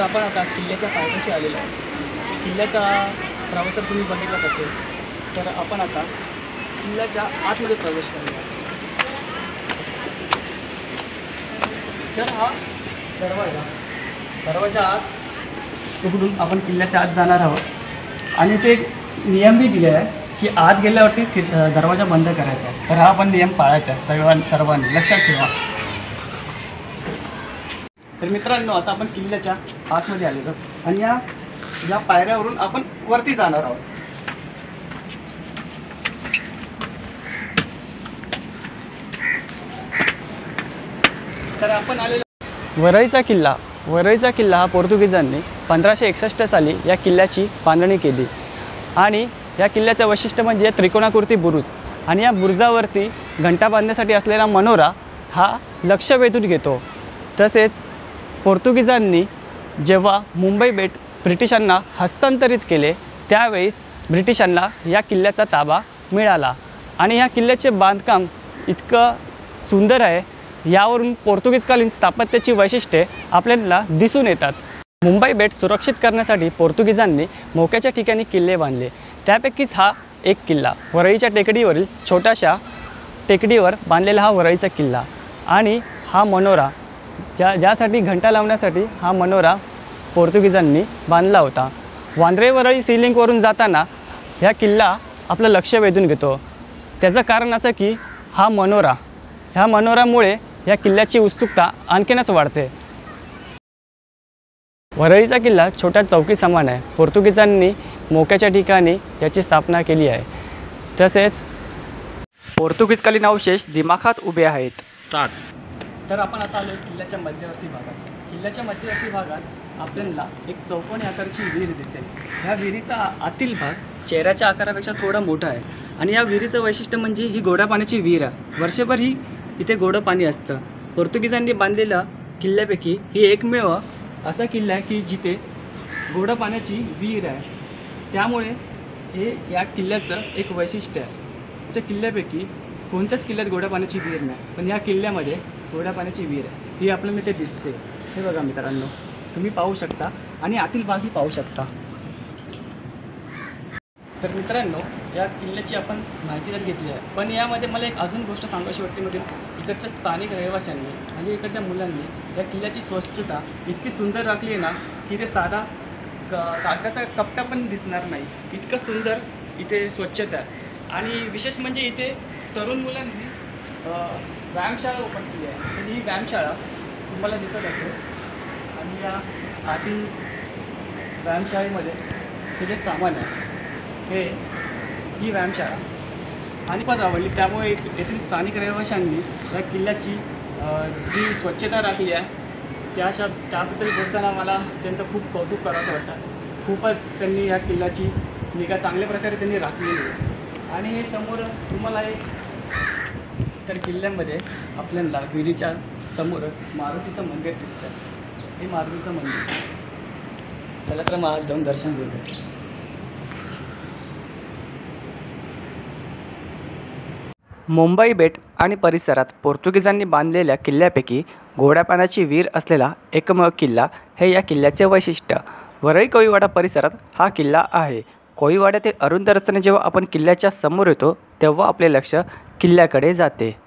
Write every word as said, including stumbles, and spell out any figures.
आपण आता किल्ल्याच्या पायथ्याशी आलेलो आहे। किल्ल्याचा प्रवास जर तुम्ही बघितलाच असेल तर आपण आता किल्ल्याच्या आतमध्ये प्रवेश करूया। तर हा दरवाजा दरवाजा आत उघडून आपण किल्ल्याच्या आत जाणार आहोत आणि ते नियम बी दिले आहे की आत गेल्यावरती कि दरवाजा बंद करायचा आहे। तर हा पण नियम पाळायचा आहे सर्वांनी सर्वांनी लक्षात ठेवा। तर मित्रांनो आता आपण किल्ल्याच्या आतमध्ये आलेलो आणि या या पायऱ्यावरून आपण वरती जाणार आहोत। तर आपण आलेलो वरईचा किल्ला वरईचा किल्ला हा पोर्तुगीजांनी पंधराशे एकसष्ट साली या किल्ल्याची बांधणी केली आणि या किल्ल्याचं वैशिष्ट्य म्हणजे त्रिकोणाकृती बुरुज आणि या बुरुजावरती घंटा बांधण्यासाठी असलेला मनोरा हा लक्ष वेधून घेतो। तसेच पोर्तुगीजांनी जेव्हा मुंबई बेट ब्रिटिशांना हस्तांतरित केले त्यावेळेस ब्रिटिशांना या किल्ल्याचा ताबा मिळाला आणि या किल्ल्याचे बांधकाम इतकं सुंदर आहे, यावरून पोर्तुगीजकालीन स्थापत्याची वैशिष्ट्ये आपल्याला दिसून येतात। मुंबई बेट सुरक्षित करण्यासाठी पोर्तुगीजांनी मोक्याच्या ठिकाणी किल्ले बांधले, त्यापैकीच हा एक किल्ला वरईच्या टेकडीवरील छोट्याशा टेकडीवर बांधलेला हा वरईचा किल्ला आणि हा मनोरा ज्या ज्यासाठी घंटा लावण्यासाठी हा मनोरा पोर्तुगीजांनी बांधला होता। वांद्रे वरळी सी लिंकवरून जाताना ह्या किल्ला आपलं लक्ष वेधून घेतो। त्याचं कारण असं की हा मनोरा ह्या मनोरामुळे या किल्ल्याची उत्सुकता आणखीनच वाढते। वरळीचा किल्ला छोट्या चौकी समान आहे। पोर्तुगीजांनी मोक्याच्या ठिकाणी याची स्थापना केली आहे। तसेच पोर्तुगीजकालीन अवशेष दिमाखात उभे आहेत। तर आपण आता आलो किल्ल्याच्या मध्यवर्ती भागात। किल्ल्याच्या मध्यवर्ती भागात आपल्याला एक चौकोनी आकाराची विहीर दिसेल। ह्या विहिरीचा आतील भाग चेहऱ्याच्या आकारापेक्षा थोडा मोठा आहे आणि या विहिरीचं वैशिष्ट्य म्हणजे ही गोड्या पाण्याची विहीर आहे। वर्षभर ही इथे गोडं पाणी असतं। पोर्तुगीजांनी बांधलेल्या किल्ल्यापैकी ही एकमेव असा किल्ला आहे की जिथे गोड्या पाण्याची विहीर आहे, त्यामुळे हे या किल्ल्याचं एक वैशिष्ट्य आहे। त्या किल्ल्यापैकी कोणत्याच किल्ल्यात गोड्या पाण्याची विहीर नाही, पण या किल्ल्यामध्ये गोड्या पाण्याची विहीर आहे। ही आपल्याला इथे दिसते, हे बघा मित्रांनो, तुम्ही पाहू शकता आणि आतील भागही पाहू शकता। तर मित्रांनो या किल्ल्याची आपण माहिती तर घेतली आहे, पण यामध्ये मला एक अजून गोष्ट सांगायची वाटते म्हणजे इकडच्या स्थानिक रहिवाशांनी म्हणजे इकडच्या मुलांनी या किल्ल्याची स्वच्छता इतकी सुंदर राखली आहे ना की ते साधा क कागदाचा कपटा पण दिसणार नाही, इतकं सुंदर इथे स्वच्छता आहे। आणि विशेष म्हणजे इथे तरुण मुलांनी व्यायामशाळा ओपन केली आहे। तर ही व्यायामशाळा तुम्हाला दिसत असेल आणि या आतील व्यायामशाळेमध्ये हे जे सामान आहे हे ही व्यायामशाळा आणि खूपच आवडली, त्यामुळे येथील स्थानिक रहिवाशांनी या किल्ल्याची जी स्वच्छता राखली आहे त्या शा त्याबद्दल बोलताना मला त्यांचं खूप कौतुक करावंसं वाटतं। खूपच त्यांनी या किल्ल्याची निगा चांगल्या प्रकारे त्यांनी राखलेली आहे। आणि हे समोर तुम्हाला एक तर किल्ल्यामध्ये आपल्याला विहिरीच्या समोरच मारुतीचं मंदिर दिसतं। हे मारुतीचं मंदिर, चला तर मग आज जाऊन दर्शन घेऊया। मुंबई बेट आणि परिसरात पोर्तुगीजांनी बांधलेल्या किल्ल्यापैकी गोड्या पाण्याची विहीर असलेला एकमेव किल्ला हे या किल्ल्याचे वैशिष्ट्य। वरळी कोळीवाडा परिसरात हा किल्ला आहे। कोळीवाड्यातील अरुंद रस्त्याने जेव्हा आपण किल्ल्याच्या समोर येतो तेव्हा आपले लक्ष किल्ल्याकडे जाते।